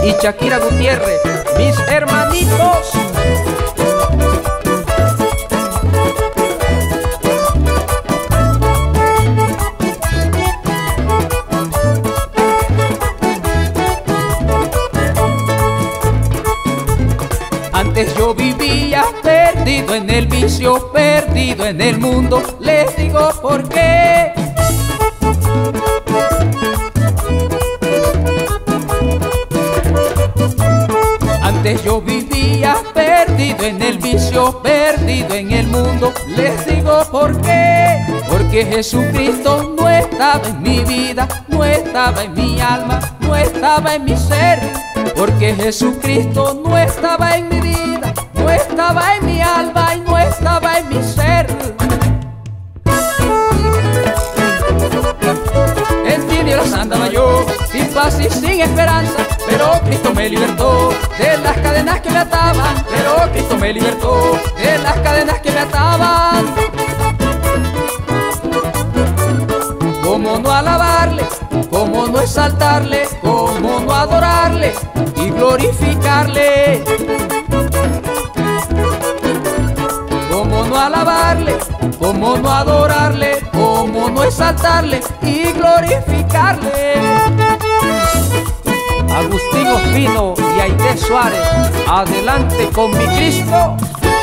y Shakira Gutiérrez, mis hermanitos. Antes yo vivía perdido en el vicio, perdido en el mundo. Les digo por qué. Antes yo vivía perdido en el vicio, perdido en el mundo. Les digo por qué. Porque Jesucristo no estaba en mi vida, no estaba en mi alma, no estaba en mi ser. Porque Jesucristo no estaba en mi vida, no estaba en mi alma y no estaba en mi ser. En tinieblas andaba yo, sin paz y sin esperanza, pero Cristo me libertó de las cadenas que me ataban. Pero Cristo me libertó de las cadenas que me ataban. ¿Cómo no alabarle? ¿Cómo no exaltarle? ¿Cómo no adorarle y glorificarle? ¿Cómo no alabarle? ¿Cómo no adorarle? ¿Cómo no exaltarle y glorificarle? Agustín Ospino y Aide Suárez, adelante con mi Cristo.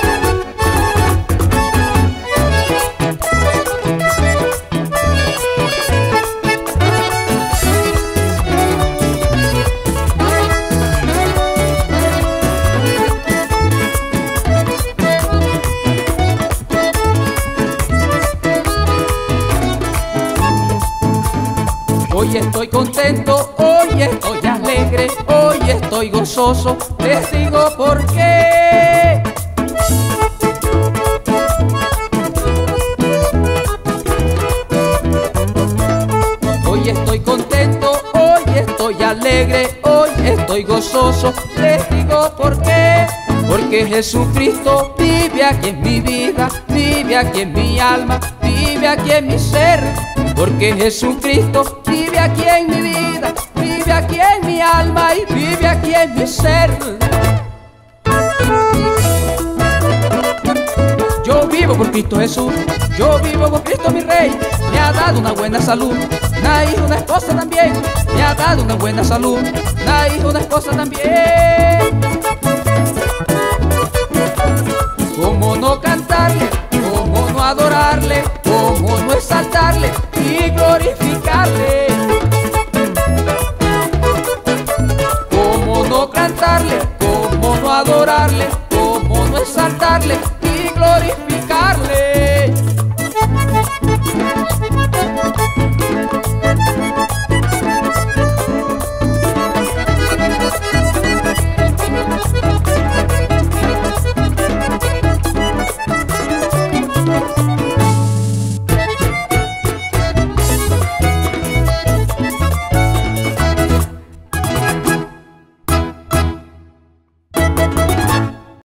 Hoy estoy contento, hoy estoy alegre, hoy estoy gozoso. Les digo por qué. Hoy estoy contento, hoy estoy alegre, hoy estoy gozoso. Les digo por qué. Porque Jesucristo vive aquí en mi vida, vive aquí en mi alma, vive aquí en mi ser. Porque Jesucristo vive aquí en mi vida, vive aquí en mi alma y vive aquí en mi ser. Yo vivo por Cristo Jesús, yo vivo por Cristo mi Rey. Me ha dado una buena salud, una hija, una esposa también. Me ha dado una buena salud, una hija, una esposa también. ¿Cómo no cantarle? ¿Cómo no adorarle? ¿Cómo no exaltarle y glorificarle? ¿Cómo no cantarle? ¿Cómo no adorarle? ¿Cómo no exaltarle y glorificarle?